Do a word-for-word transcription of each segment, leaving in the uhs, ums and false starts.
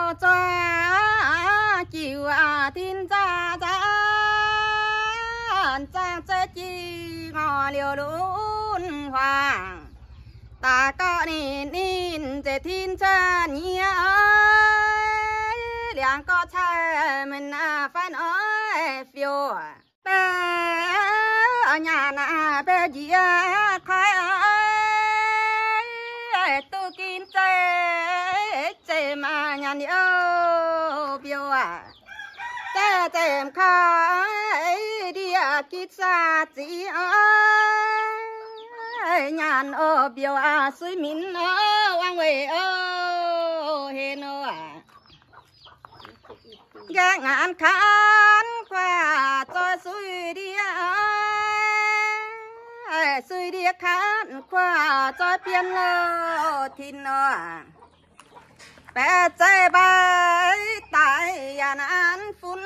cho chịu à tin ra ra cha sẽ chi ngò liều đốn hoàng ta có nín nín để tin cha nhia liền có cha mình à phải nói phiêu bé ở nhà nà bé gì à khai ơi tu kinh chơi chơi mà nhà yêu phiêu à ta tìm khai đi à kít xa chỉ ơi nhàn ô biểu à suy min ô quang về ô hên ô à gác ngàn khán qua cho suy đi à suy đi khán qua cho biên lô thìn ô à bé chơi bay tại nhà ăn phun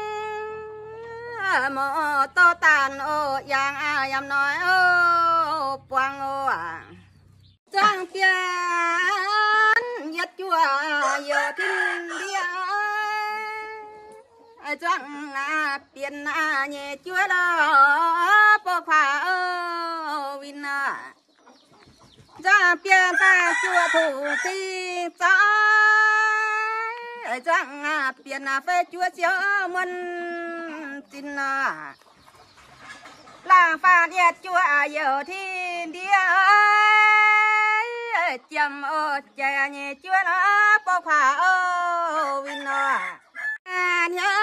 mò to tàn ô yang à yam nói ô quang ô à trang tiền nhất chùa giờ thiên địa trang à tiền à nhẹ chúa đó bỏ phá ô vin à trang tiền ta chùa thủ ti cha trang à tiền à phê chúa chiếu muôn tin à làng pha điệt chúa giờ thiên địa chầm ô chạy nhẹ chúa nó bỏ phá ô vin à nhớ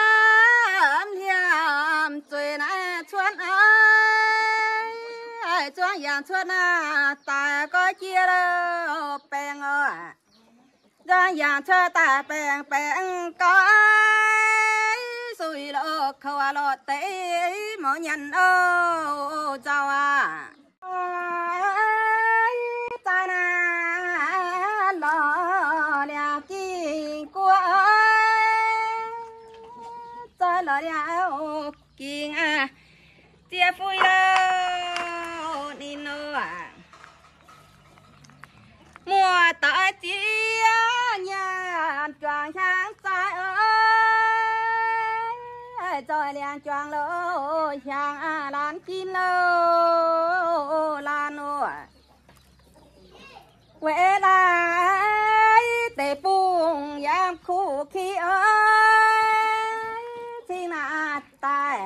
nhầm tuổi này xuân ơi xuân dạng xuân à ta có chia đâu bèn à ra dạng xuân ta bèn bèn có sùi lô khâu lô tế mỗi nhận ô chào à ta na lo nhà kinh của ta lo nhà kinh à tia phui đâu nino à mùa tới tia nhà tròn sáng sai ơi rồi liền tròn lô sang à lan chín lô lan ô quê lại để buông giam khu khi ơi thì mà ta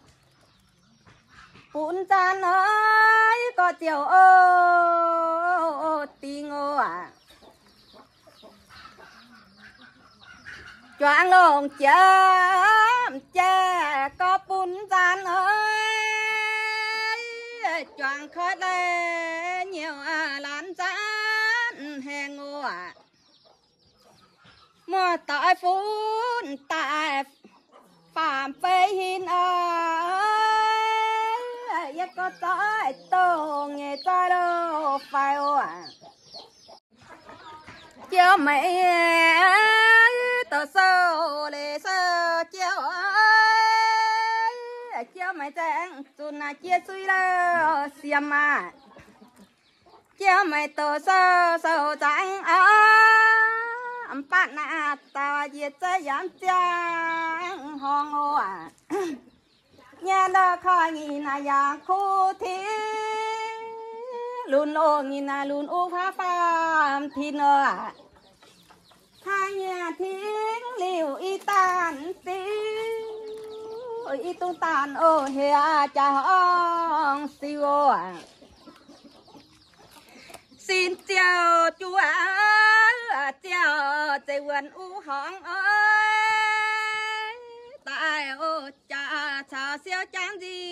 bún chan ơi có chiều ô tình ô à choáng lồng chấm chè có bún chan ơi choáng khói đây nhiều à lan chan hèn ô à mùa tại phun tại phạm phê hin ơi nhất có tới tổ nghe cho đâu phải ô à chiều mày tờ sâu lê sơ chiều ơi chiều mày chẳng chun là chia suy đâu xiêm à chiều mày tờ sơ sâu chẳng ơi bạn nà tao giết chơi dám chăng hong ô à nhà đó khỏi nhìn là giang khu thi luôn ô nhìn là luôn u phá phàm thì nơ à hai nhà thiên liều y tàn tí y tung tàn ô hề cha hong siêu ô à xin chào chú à chào chạy quần u hong ơi tại ô cha chào siêu chán gì